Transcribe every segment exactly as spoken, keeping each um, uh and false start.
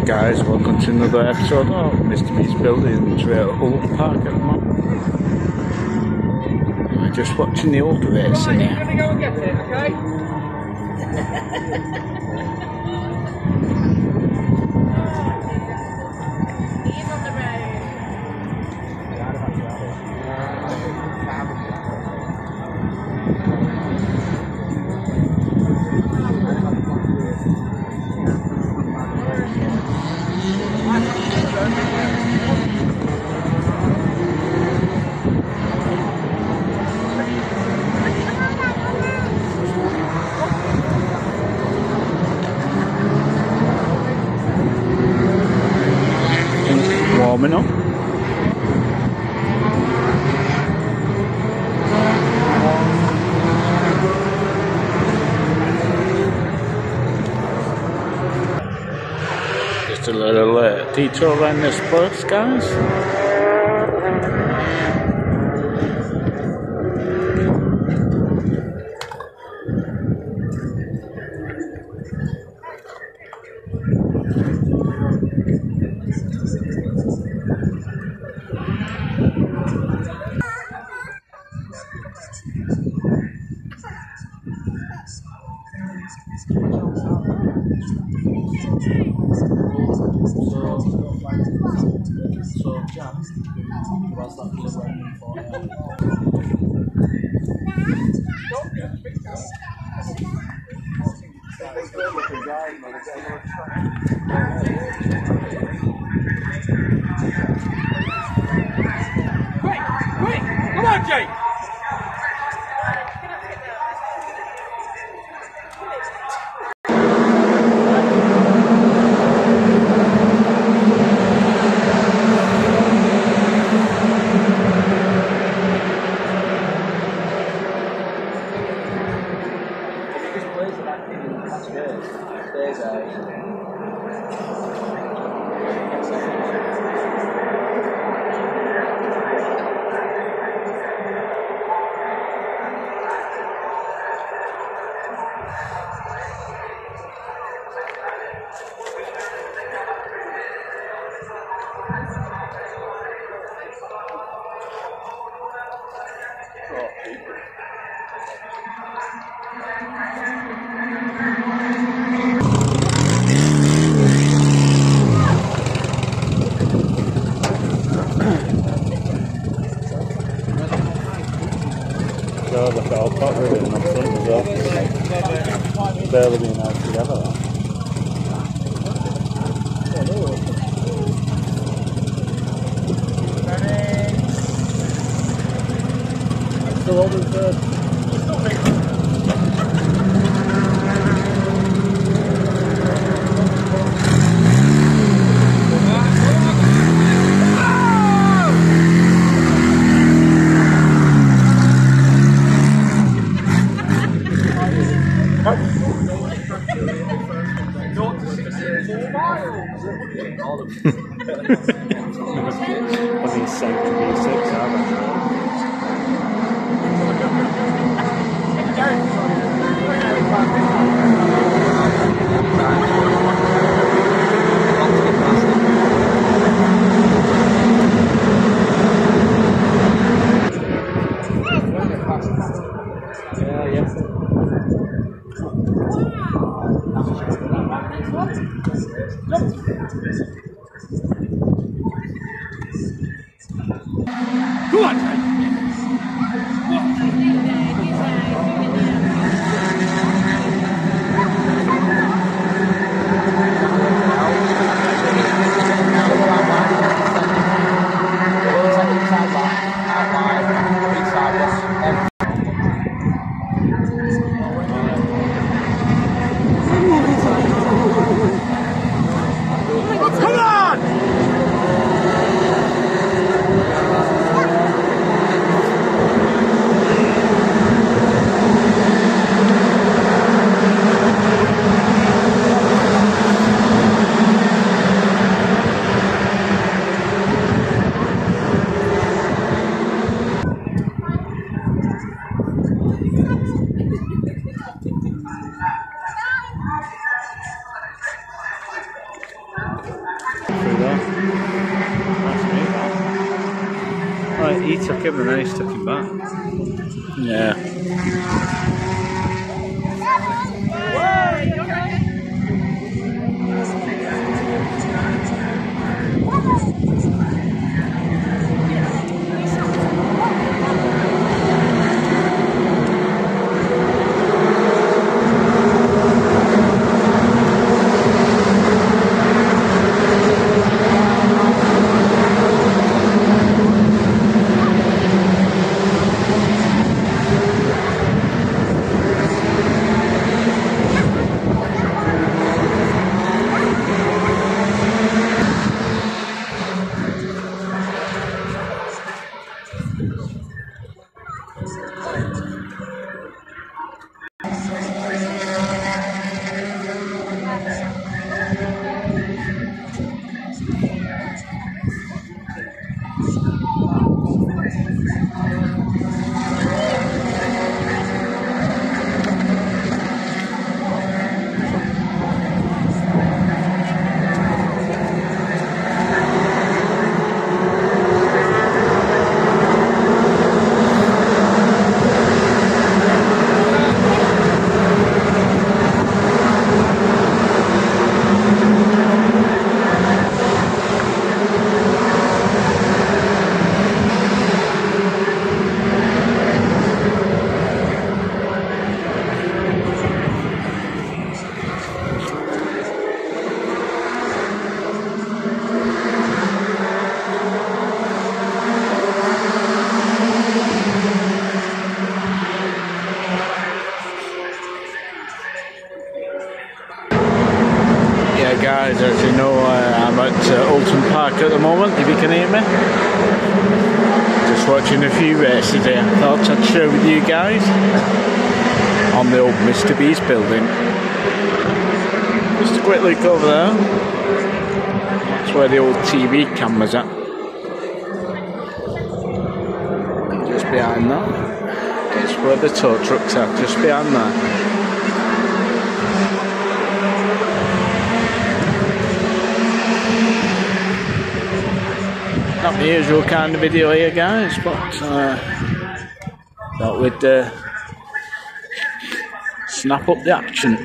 Alright guys, welcome to another episode of Mister Beast Buildings. We're at Oulton Park at the moment. We're just watching the old race in here. Right, you're going to go and get it, okay? He's on the road. Warming up. Just a little uh, detour around this place, guys. So, Jan, what's that just waiting for? Quick, quick! Come on, Jake! So the fell pot with it in front as well. Barely being held together. Still holding third. I think seven to be six, aren't Yeah, yeah. Go on, Jake! Come on! through there. Nice to meet that. Right, he took him and then he took him back. Yeah. Guys, as you know, uh, I'm at uh, Oulton Park at the moment, if you can hear me. Just watching a few races here. I thought I'd share with you guys on the old Mister Beast building. Just a quick look over there. That's where the old T V camera's at. And just behind that is where the tow trucks are, just behind that. Not the usual kind of video here, guys, but uh, thought we'd uh, snap up the action.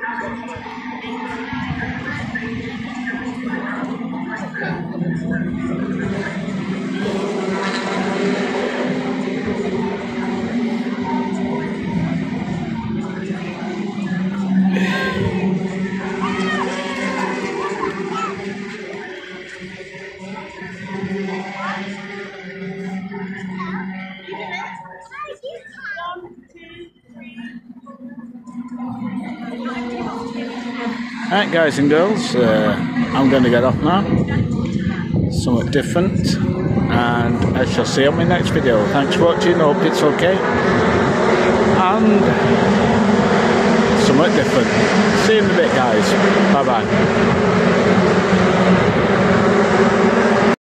Alright guys and girls, uh, I'm going to get off now, somewhat different, and I shall see you on my next video. Thanks for watching, hope it's okay, and somewhat different. See you in a bit guys, bye bye.